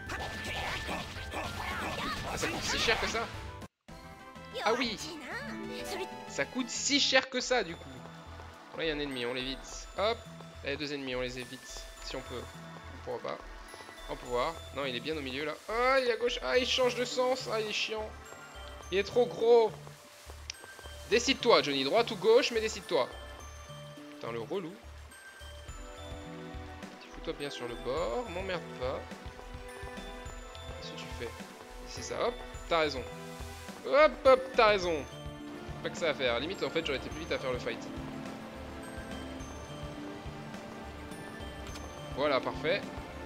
Ah, ça coûte si cher que ça? Ah oui! Ça coûte si cher que ça du coup. Là il y a un ennemi, on l'évite. Hop! Là il y a deux ennemis, on les évite. Si on peut. On pourra pas. On peut voir. Non, il est bien au milieu là. Ah, il est à gauche. Ah, il change de sens. Ah, il est chiant. Il est trop gros. Décide-toi, Johnny. Droite ou gauche, mais décide-toi. Putain, le relou. Fous-toi bien sur le bord. M'emmerde pas. Qu'est-ce que tu fais? C'est ça. Hop, t'as raison. Hop, hop, t'as raison. Pas que ça à faire. Limite, en fait, j'aurais été plus vite à faire le fight. Voilà, parfait.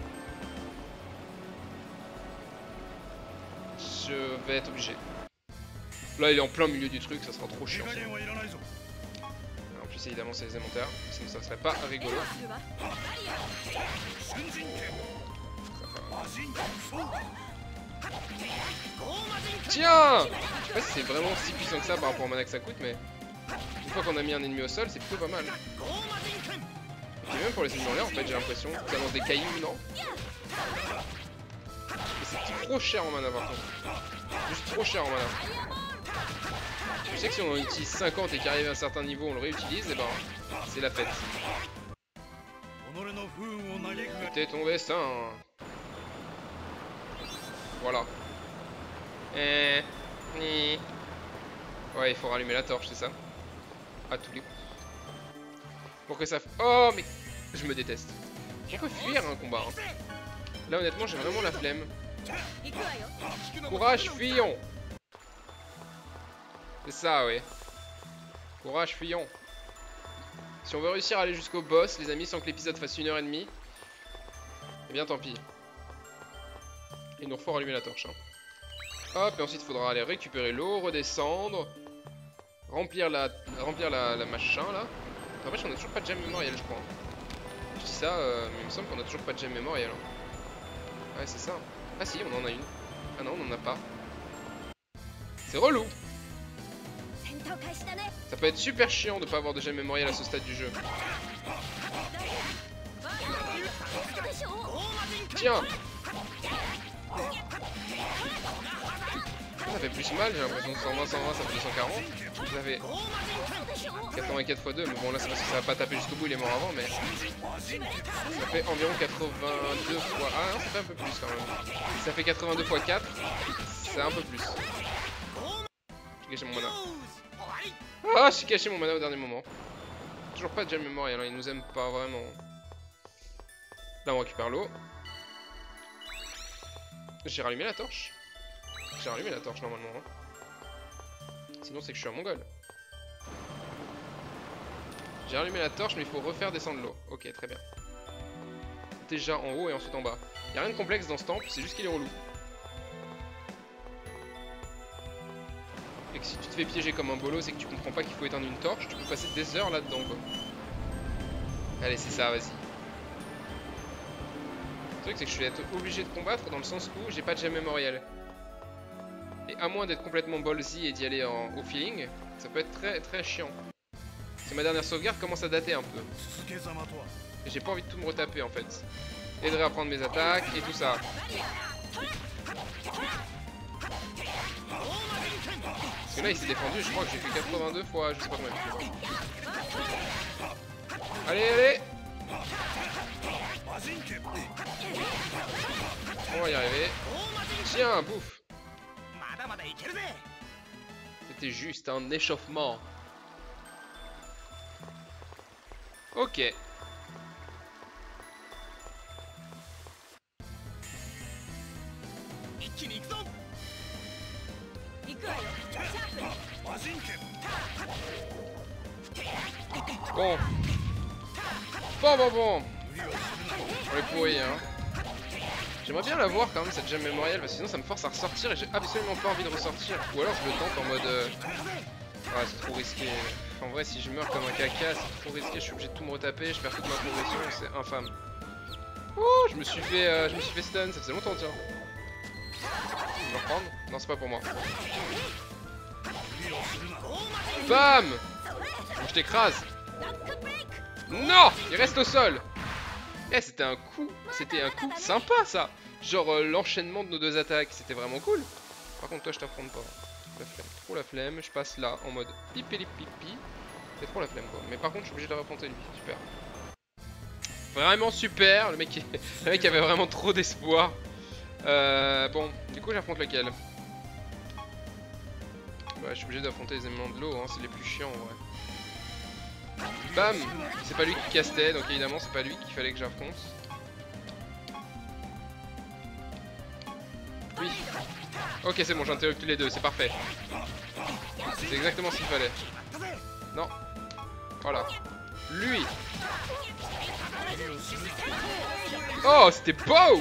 Je vais être obligé. Là, il est en plein milieu du truc, ça sera trop chiant. En plus, évidemment, c'est les élémentaires, sinon ça serait pas rigolo. Tiens! Je sais pas si c'est vraiment si puissant que ça par rapport au mana que ça coûte, mais une fois qu'on a mis un ennemi au sol, c'est plutôt pas mal. Et même pour les ennemis en l'air, en fait, j'ai l'impression que ça lance des cailloux, non? Mais c'est trop cher en mana par contre. Juste trop cher en mana. Je sais que si on en utilise cinquante et qu'arrive à un certain niveau on le réutilise, et ben c'est la fête. C'était ton destin. Voilà. Eh, eh. Ouais, il faut rallumer la torche, c'est ça? À tous les coups. Pour que ça... Oh, mais... Je me déteste. On peut fuir un combat. Hein. Là, honnêtement, j'ai vraiment la flemme. Courage, fuyons. C'est ça, ouais. Courage, fuyons. Si on veut réussir à aller jusqu'au boss, les amis, sans que l'épisode fasse une heure et demie, eh bien, tant pis. Il nous faut rallumer la torche. Hein. Hop, et ensuite, il faudra aller récupérer l'eau, redescendre, remplir la, remplir la, la machin, là. En fait, on a toujours pas de gemme mémorielle, je crois. Je dis ça, euh, mais il me semble qu'on a toujours pas de gemme mémorielle. Hein. Ouais, c'est ça. Ah si, on en a une. Ah non, on en a pas. C'est relou. Ça peut être super chiant de pas avoir de gemme mémorielle à ce stade du jeu. Tiens. Ça fait plus mal, j'ai l'impression que cent vingt, cent vingt, ça fait cent quarante. Ça fait quatre-vingt-quatre fois deux, mais bon là c'est parce que ça va pas taper jusqu'au bout, il est mort avant, mais ça fait environ quatre-vingt-deux fois... Ah non, ça fait un peu plus quand même. Ça fait quatre-vingt-deux fois quatre, c'est un peu plus. J'ai gâché mon mana. Ah, j'ai caché mon mana au dernier moment. Toujours pas de gemme mémorielle, hein, il nous aime pas vraiment. Là on récupère l'eau. J'ai rallumé la torche. J'ai rallumé la torche normalement. Hein. Sinon c'est que je suis un mongol. J'ai rallumé la torche mais il faut refaire descendre l'eau. Ok, très bien. Déjà en haut et ensuite en bas. Y'a rien de complexe dans ce temple, c'est juste qu'il est relou. Et que si tu te fais piéger comme un bolo, c'est que tu comprends pas qu'il faut éteindre une torche, tu peux passer des heures là-dedans quoi. Allez, c'est ça, vas-y. Le truc c'est que je vais être obligé de combattre dans le sens où j'ai pas de gemme mémorielle. Et à moins d'être complètement ballsy et d'y aller en, au feeling, ça peut être très très chiant. Parce que ma dernière sauvegarde commence à dater un peu. Et j'ai pas envie de tout me retaper en fait. Et de réapprendre mes attaques et tout ça. Parce que là il s'est défendu, je crois que j'ai fait quatre-vingt-deux fois, je sais pas combien de fois. Allez, allez! On va y arriver. Tiens, bouffe! C'était juste un échauffement. Ok. Bon. Bon, bon, bon. On est pourri, hein. J'aimerais bien la voir quand même, cette gemme mémorielle, parce que sinon ça me force à ressortir et j'ai absolument pas envie de ressortir. Ou alors je le tente en mode... Euh... Ah, c'est trop risqué. En vrai, si je meurs comme un caca, c'est trop risqué, je suis obligé de tout me retaper, je perds toute ma progression, c'est infâme. Oh, je me suis fait, euh, je me suis fait stun, ça faisait longtemps, tiens. Je vais reprendre? Non, c'est pas pour moi. Bam! Je t'écrase. Non! Il reste au sol. Eh, c'était un coup, c'était un coup sympa ça. Genre euh, l'enchaînement de nos deux attaques, c'était vraiment cool. Par contre, toi, je t'affronte pas. La flemme, trop la flemme. Je passe là en mode pipi pipi. C'est trop la flemme quoi. Mais par contre, je suis obligé de raffronter lui. Super. Vraiment super. Le mec, le mec avait vraiment trop d'espoir. Euh, bon, du coup, j'affronte lequel? Bah, je suis obligé d'affronter les éléments de l'eau. Hein, c'est les plus chiants en vrai. Bam! C'est pas lui qui castait, donc évidemment c'est pas lui qu'il fallait que j'affronte. Oui. Ok, c'est bon, j'interromps tous les deux, c'est parfait. C'est exactement ce qu'il fallait. Non. Voilà. Lui. Oh, c'était beau!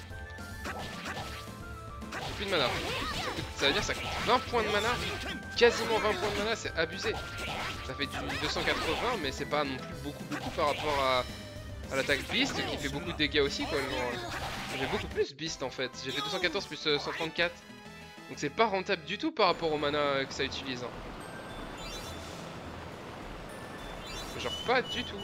J'ai plus de mana. Ça, coûte, ça veut dire que ça coûte vingt points de mana. Quasiment vingt points de mana, c'est abusé. Ça fait du deux cent quatre-vingts, mais c'est pas non plus beaucoup beaucoup par rapport à, à l'attaque Beast qui fait beaucoup de dégâts aussi quoi. J'ai beaucoup plus Beast en fait. J'ai fait deux cent quatorze plus cent trente-quatre. Donc c'est pas rentable du tout par rapport au mana que ça utilise. Hein. Genre pas du tout.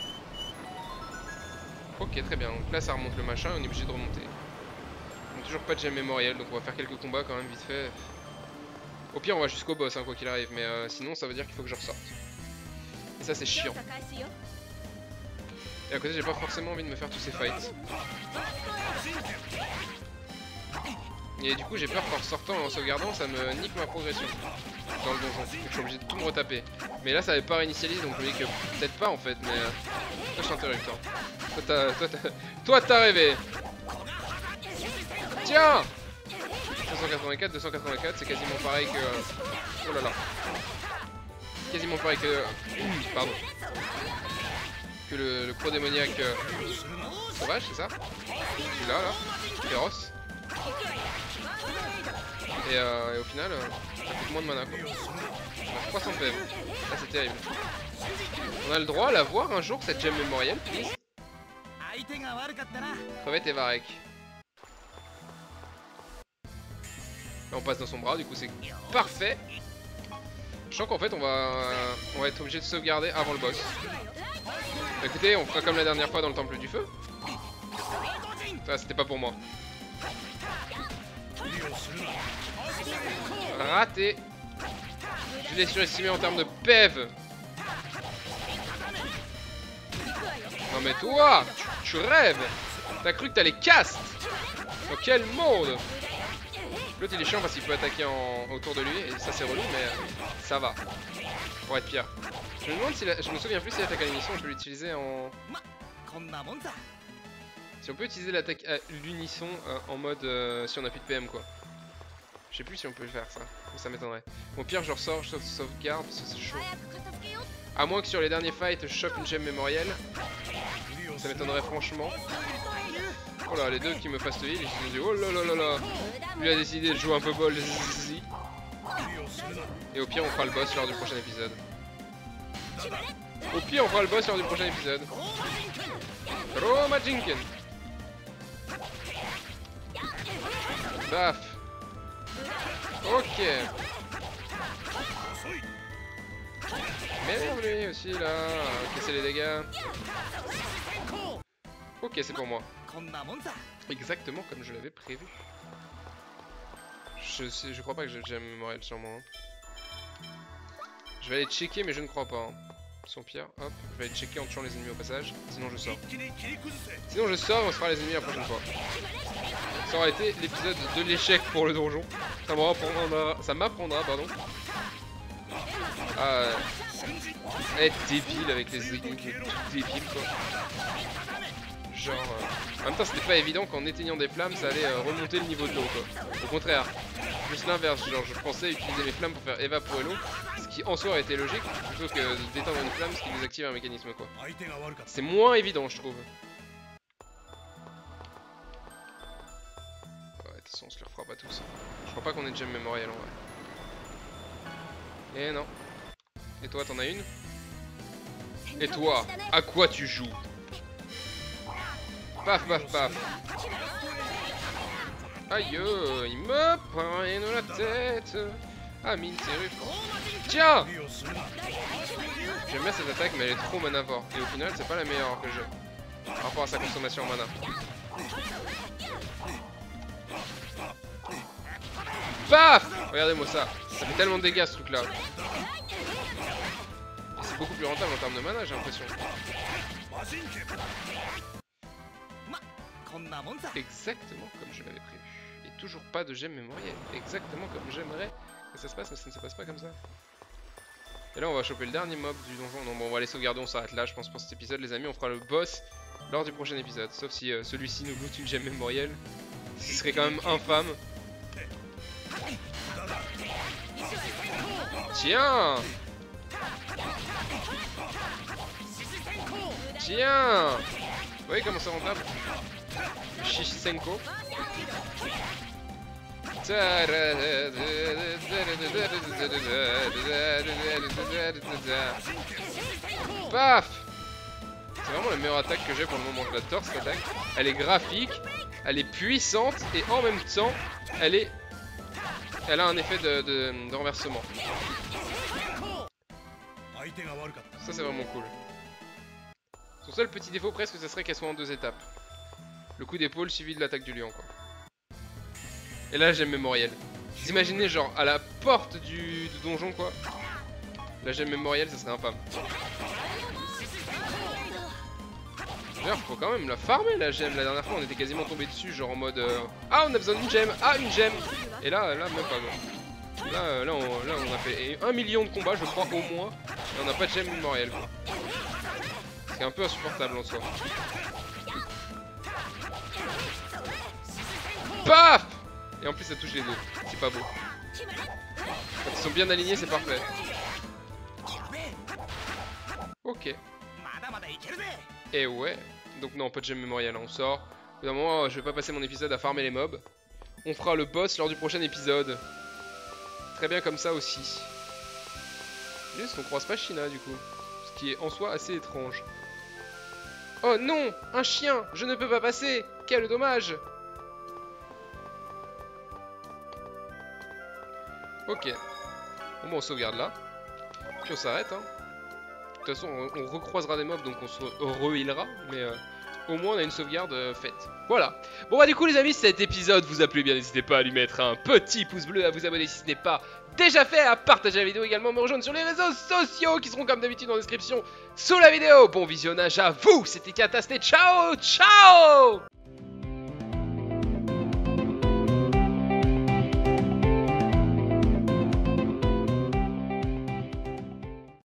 Ok, très bien. Donc là ça remonte le machin, on est obligé de remonter. Donc toujours pas de gemme mémorielle, donc on va faire quelques combats quand même vite fait. Au pire on va jusqu'au boss hein, quoi qu'il arrive, mais euh, sinon ça veut dire qu'il faut que je ressorte. Et ça c'est chiant. Et à côté j'ai pas forcément envie de me faire tous ces fights. Et du coup j'ai peur qu'en sortant et en sauvegardant ça me nique ma progression dans le donjon. Je suis obligé de tout me retaper. Mais là ça avait pas réinitialisé donc je me dis que peut-être pas en fait, mais euh, toi je t'interromps. Toi t'as toi t'as toi t'as rêvé. Tiens, deux cent quatre-vingt-quatre, deux cent quatre-vingt-quatre, c'est quasiment pareil que... Oh là là. Quasiment pareil que... Pardon. Que le, le pro démoniaque euh... sauvage, c'est ça? Celui-là, là. Féroce. Et, euh, et au final, euh, ça coûte moins de mana, quoi. On a trois cents P M. Là, c'est terrible. On a le droit à la voir un jour, cette gemme mémorielle, please? Crevette et Varek. Là on passe dans son bras, du coup c'est parfait. Je sens qu'en fait on va, on va être obligé de sauvegarder avant le boss. Bah, écoutez, on fera comme la dernière fois dans le temple du feu. Ça c'était pas pour moi. Raté. Je l'ai surestimé en termes de P E V. Non mais toi, tu, tu rêves. T'as cru que t'allais cast. Dans quel monde? L'autre il est chiant parce qu'il peut attaquer en... autour de lui et ça c'est relou mais ça va. Pour être pire. Je me demande si la... je me souviens plus si l'attaque à l'unisson on peut l'utiliser en... Si on peut utiliser l'attaque à l'unisson euh, en mode euh, si on a plus de P M quoi. Je sais plus si on peut le faire ça. Ça m'étonnerait. Au pire je ressors, je sauvegarde parce que c'est chaud. À moins que sur les derniers fights je chope une gemme mémorielle. Ça m'étonnerait franchement. Oh là, les deux qui me fassent heal, ils se sont dit oh là là là là. Lui a décidé de jouer un peu ball zizi. Et au pire on fera le boss lors du prochain épisode. Au pire on fera le boss lors du prochain épisode. Roma Jinken. Baf. Ok. Merde lui aussi là. Casser les dégâts. Ok, c'est pour moi. Exactement comme je l'avais prévu. Je sais, je crois pas que j'ai déjà mémoriel sur moi. Hein. Je vais aller checker, mais je ne crois pas. Hein. Son pierre, hop, je vais aller checker en tuant les ennemis au passage. Sinon je sors. Sinon je sors et on se fera les ennemis la prochaine fois. Ça aura été l'épisode de l'échec pour le donjon. Ça m'apprendra, ça m'apprendra, pardon. À être débile avec les aiguilles, débile quoi. Genre, euh... en même temps c'était pas évident qu'en éteignant des flammes ça allait euh, remonter le niveau de l'eau quoi. Au contraire, juste l'inverse, genre je pensais utiliser mes flammes pour faire évaporer l'eau, ce qui en soi aurait été logique, plutôt que d'éteindre une flamme, ce qui désactive un mécanisme quoi. C'est moins évident je trouve. Ouais, de toute façon on se les refera pas tous. Je crois pas qu'on ait de gemme mémorielle en vrai. Et non. Et toi t'en as une? Et toi, à quoi tu joues? Paf paf paf. Aïe, il me prend dans la tête. Ah mine c'est tiens. J'aime bien cette attaque mais elle est trop manavore. Et au final c'est pas la meilleure que j'ai par rapport à sa consommation en mana. Paf. Regardez-moi ça. Ça fait tellement de dégâts ce truc là. C'est beaucoup plus rentable en termes de mana j'ai l'impression. Exactement comme je l'avais prévu. Et toujours pas de gemme mémorielle. Exactement comme j'aimerais que ça se passe, mais ça ne se passe pas comme ça. Et là on va choper le dernier mob du donjon. Non bon on va les sauvegarder, on s'arrête là je pense pour cet épisode les amis. On fera le boss lors du prochain épisode. Sauf si euh, celui-ci nous loot une gemme mémorielle. Ce serait quand même infâme. Tiens. Tiens. Vous voyez comment c'est rentable? Shishisenko. Paf. C'est vraiment la meilleure attaque que j'ai pour le moment. J'adore cette attaque. Elle est graphique, elle est puissante et en même temps, elle est, elle a un effet de, de, de renversement. Ça c'est vraiment cool. Son seul petit défaut presque, ce serait qu'elle soit en deux étapes. Le coup d'épaule suivi de l'attaque du lion quoi. Et là gemme mémorielle. Vous imaginez genre à la porte du, du donjon quoi. La gemme mémorielle ça serait infâme. D'ailleurs faut quand même la farmer la gemme. La dernière fois on était quasiment tombé dessus genre en mode euh... ah on a besoin d'une gemme, ah une gemme. Et là, là même pas quoi. Là, euh, là, on, là on a fait un million de combats je crois au moins. Et on n'a pas de gemme mémorielle quoi. C'est un peu insupportable en soi. Paf. Et en plus ça touche les deux, c'est pas beau. Quand ils sont bien alignés c'est parfait. Ok. Et ouais. Donc non pas de gemme mémorielle, on sort. Au bout d'un moment je vais pas passer mon épisode à farmer les mobs. On fera le boss lors du prochain épisode. Très bien comme ça aussi. Juste on croise pas China du coup. Ce qui est en soi assez étrange. Oh non, un chien, je ne peux pas passer. Quel dommage. Ok. Bon, bon on sauvegarde là. Puis on s'arrête hein. De toute façon on, on recroisera des mobs donc on se re-healera. Mais euh, au moins on a une sauvegarde euh, faite. Voilà. Bon bah du coup les amis si cet épisode vous a plu bien n'hésitez pas à lui mettre un petit pouce bleu, à vous abonner si ce n'est pas déjà fait, à partager la vidéo également, me rejoindre sur les réseaux sociaux qui seront comme d'habitude en description sous la vidéo. Bon visionnage à vous, c'était Katasté, ciao ciao.